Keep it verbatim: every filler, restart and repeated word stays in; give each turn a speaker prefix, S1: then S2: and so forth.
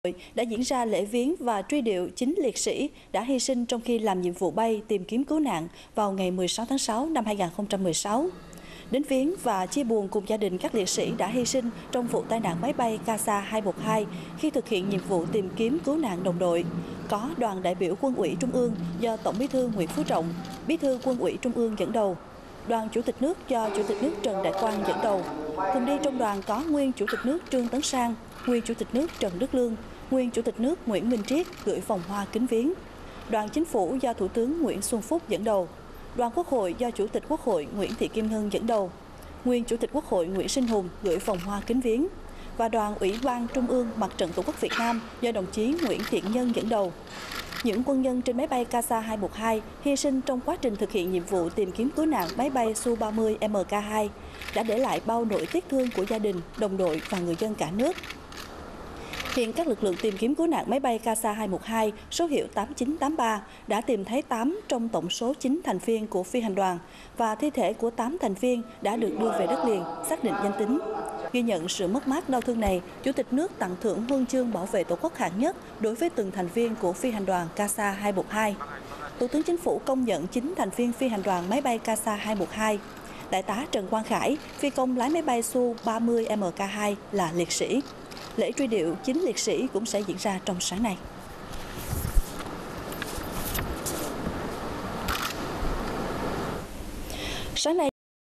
S1: đã diễn ra lễ viếng và truy điệu chín liệt sĩ đã hy sinh trong khi làm nhiệm vụ bay tìm kiếm cứu nạn vào ngày mười sáu tháng sáu năm hai nghìn không trăm mười sáu. Đến viếng và chia buồn cùng gia đình các liệt sĩ đã hy sinh trong vụ tai nạn máy bay K S A hai một hai khi thực hiện nhiệm vụ tìm kiếm cứu nạn đồng đội. Có đoàn đại biểu Quân ủy Trung ương do Tổng Bí thư Nguyễn Phú Trọng, Bí thư Quân ủy Trung ương dẫn đầu. Đoàn Chủ tịch nước do Chủ tịch nước Trần Đại Quang dẫn đầu. Cùng đi trong đoàn có nguyên Chủ tịch nước Trương Tấn Sang, nguyên Chủ tịch nước Trần Đức Lương, nguyên Chủ tịch nước Nguyễn Minh Triết gửi vòng hoa kính viếng. Đoàn Chính phủ do Thủ tướng Nguyễn Xuân Phúc dẫn đầu. Đoàn Quốc hội do Chủ tịch Quốc hội Nguyễn Thị Kim Ngân dẫn đầu. Nguyên Chủ tịch Quốc hội Nguyễn Sinh Hùng gửi vòng hoa kính viếng. Và đoàn Ủy ban Trung ương Mặt trận Tổ quốc Việt Nam do đồng chí Nguyễn Thiện Nhân dẫn đầu. Những quân nhân trên máy bay K S A hai một hai hy sinh trong quá trình thực hiện nhiệm vụ tìm kiếm cứu nạn máy bay Su ba mươi M K hai đã để lại bao nỗi tiếc thương của gia đình, đồng đội và người dân cả nước. Hiện các lực lượng tìm kiếm cứu nạn máy bay K S A hai một hai số hiệu tám chín tám ba đã tìm thấy tám trong tổng số chín thành viên của phi hành đoàn và thi thể của tám thành viên đã được đưa về đất liền, xác định danh tính. Ghi nhận sự mất mát đau thương này, Chủ tịch nước tặng thưởng huân chương bảo vệ Tổ quốc hạng nhất đối với từng thành viên của phi hành đoàn K S A hai một hai. Thủ tướng Chính phủ công nhận chín thành viên phi hành đoàn máy bay K S A hai một hai. Đại tá Trần Quang Khải, phi công lái máy bay Su ba mươi M K hai là liệt sĩ. Lễ truy điệu chín liệt sĩ cũng sẽ diễn ra trong sáng nay. Sáng nay